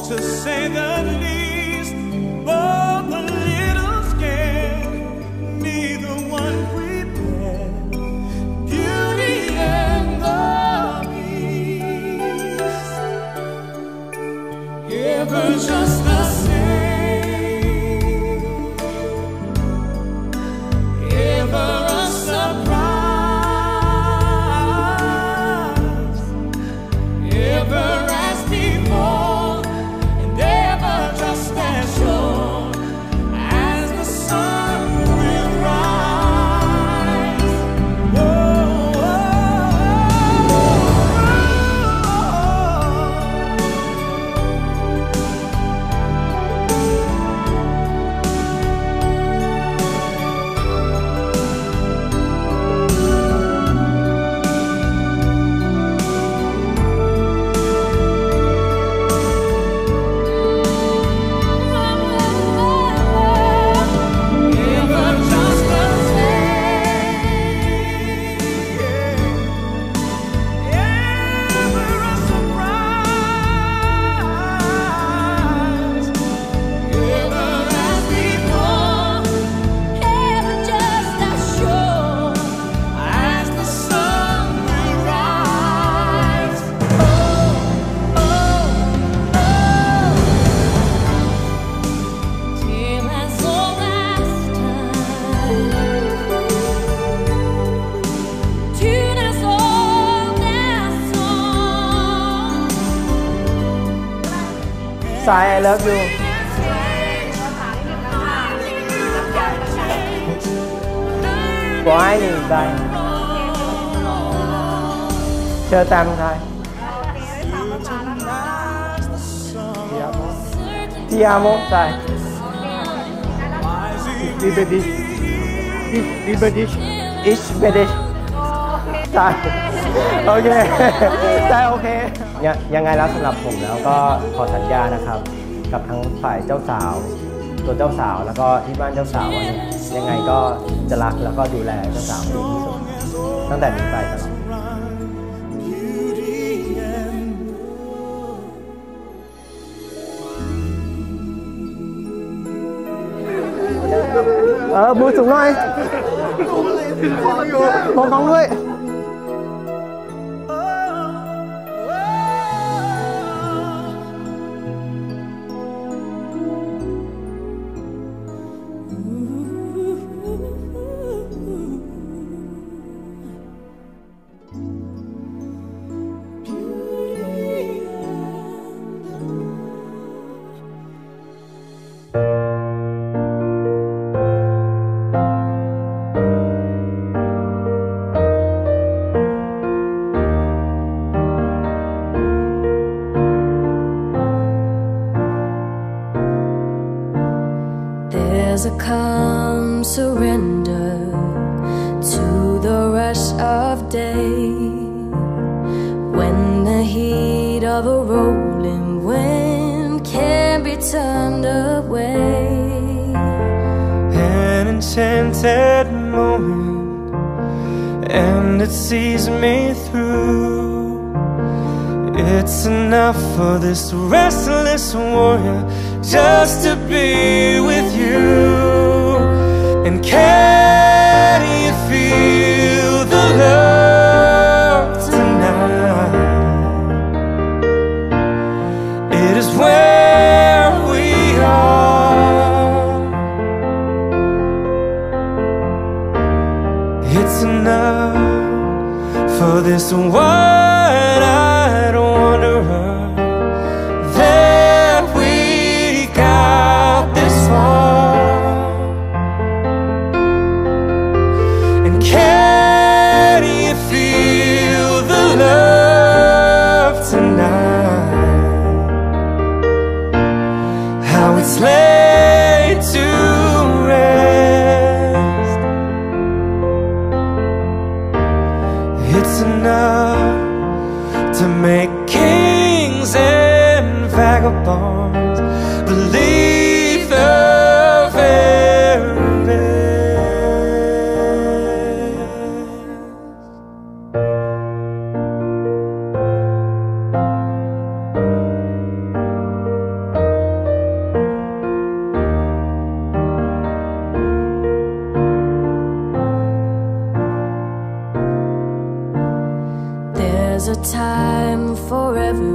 to say the least. Both a little scared, neither one prepared. Beauty and the Beast, ever just the same, ever a surprise, ever as before, and ever just as sure as the sun will rise. Oh, ever just the same, ever a surprise, ever as before, ever just as sure as the sun will rise. Oh, oh, oh. Till as old as time, tune as old as song. สาย I love you 我爱你在เชิญตามใครพี่อาโมใส่ดิเบดิชดิเบดิชอิชเบดิชใช่โอเคใช่โอเคยังไงแล้วสำหรับผมแล้วก็ขอสัญญานะครับกับทั้งฝ่ายเจ้าสาวตัวเจ้าสาวแล้วก็ที่บ้านเจ้าสาวว่ายังไงก็จะรักแล้วก็ดูแลเจ้าสาวดีที่สุดตั้งแต่นี้ไปตลอดมือสูงหน่อยมองท้องด้วย There's a calm surrender to the rush of day, when the heat of a rolling wind can be turned away. An enchanted moment, and it sees me through. It's enough for this restless warrior just to be with you. And can you feel the love tonight? It is where we are. It's enough for this wide-eyed wanderer that we got this far. And can you feel the love tonight?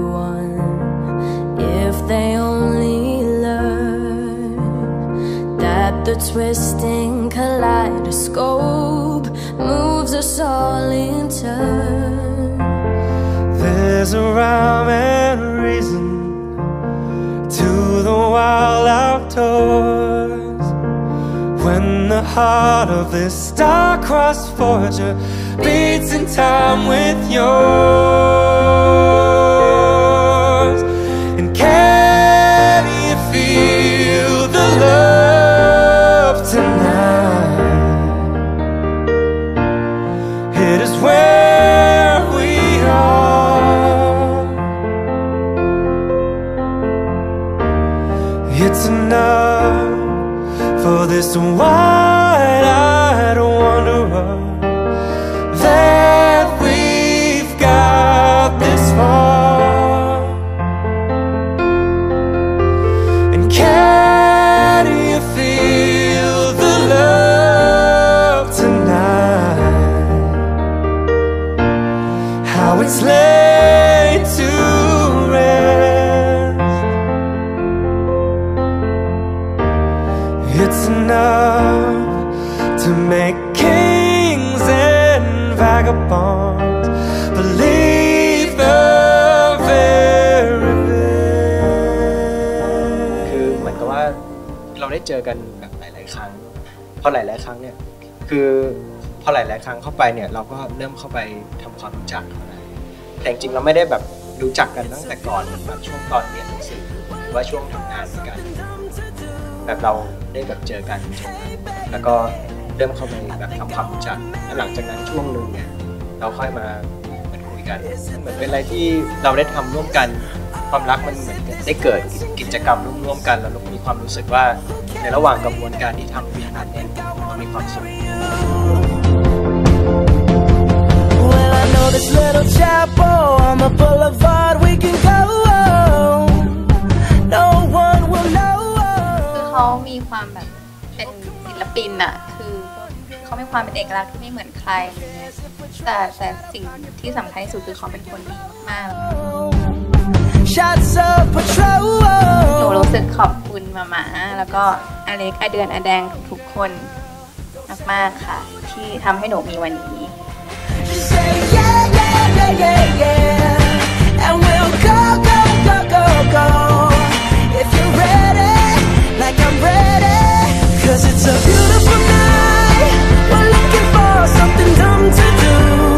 everyone if they only learn that the twisting kaleidoscope moves us all in turn. There's a rhyme and reason to the wild outdoors when the heart of this star-crossed Voyager beats in time with yours. And can you feel the love tonight? It is where we are. It's enough for this wide-eyed wanderer that we've got this far. And can you feel the love tonight? How it's laid to rest. It's enough to make kings and vagabonds believe the very best. คือเหมือนกับว่าเราได้เจอกันแบบหลายๆครั้งพอหลายๆครั้งเนี่ยคือพอหลายๆครั้งเข้าไปเนี่ยเราก็เริ่มเข้าไปทำความรู้จักเขาแล้วแต่จริงๆเราไม่ได้แบบรู้จักกันตั้งแต่ก่อนแบบช่วงตอนเรียนหนังสือหรือว่าช่วงทำงานด้วยกันแบบเราได้แบบเจอกันช่วงนั้นแล้วก็เริ่มเข้าไปแบบทำความรู้จักแล้วหลังจากนั้นช่วงหนึ่งเนี่ยเราค่อยมาคุยกันเหมือนเป็นอะไรที่เราได้ทำร่วมกันความรักมันเหมือนได้เกิดกิจกรรมร่วมกันแล้วเรามีความรู้สึกว่าในระหว่างกระบวนการที่ทำงานเนี่ยมันมีความสุข Well, I know this little chapel on the boulevard we can go. No one will know. คือเขามีความแบบเป็นศิลปินอะคือเขามีความเป็นเอกลักษณ์ที่ไม่เหมือนใครแต่สิ่งที่สำคัญที่สุดคือเขาเป็นคนดีมากๆหนูรู้สึกขอบคุณมาแล้วก็อเล็กอเดือนอแดงทุกๆคนมากๆค่ะที่ทำให้หนูมีวันนี้ It's a beautiful night. We're looking for something dumb to do.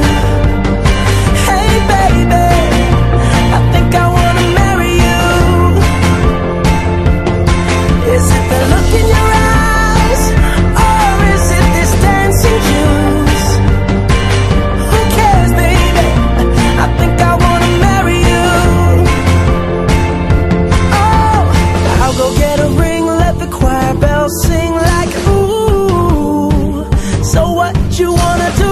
Hey baby, I think I wanna marry you. Is it the look in your eyes, or is it this dancing juice? Who cares, baby? I think I wanna marry you. Oh, I'll go get a ring, let the choir bells sing like ooh. So what you wanna do?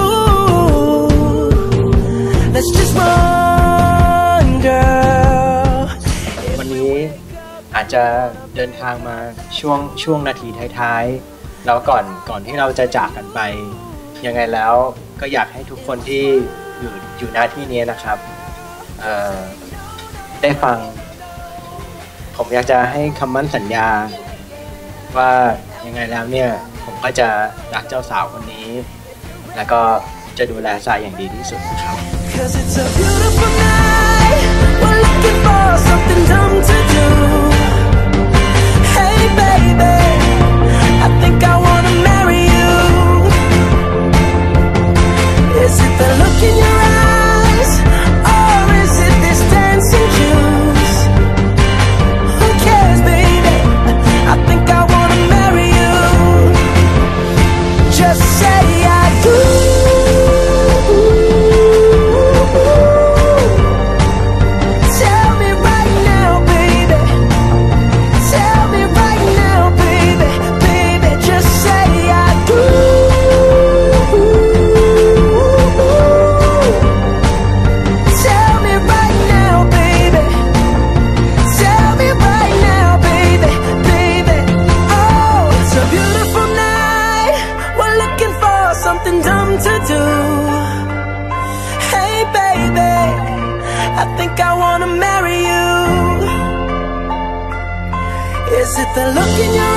Let's just run, girl. วันนี้อาจจะเดินทางมาช่วงนาทีท้ายๆแล้วก่อนที่เราจะจากกันไปยังไงแล้วก็อยากให้ทุกคนที่อยู่หน้าที่นี้นะครับได้ฟังผมอยากจะให้คำมั่นสัญญาว่ายังไงแล้วเนี่ยผมก็จะรักเจ้าสาวคนนี้แล้วก็จะดูแลทรายอย่างดีที่สุดครับ 'Cause it's a beautiful night. We're looking for something dumb to do. Hey baby, I think I wanna marry you. Is it the look in your eyes, or is it this dancing juice? Who cares, baby? I think I wanna marry you. Just say I do. Is it the look in your